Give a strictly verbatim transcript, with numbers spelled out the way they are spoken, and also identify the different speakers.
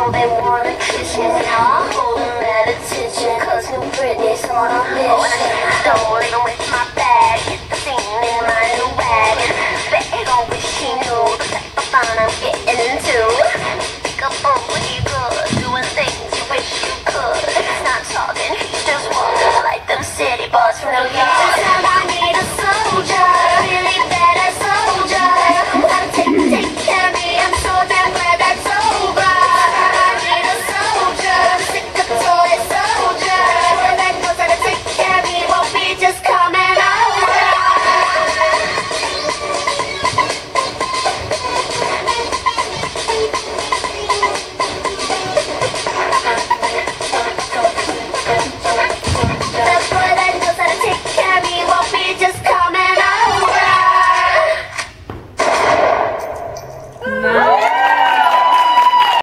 Speaker 1: know they wanna kiss me. Now I hold them at attention, cause new Britney's on a mission. Don't worry,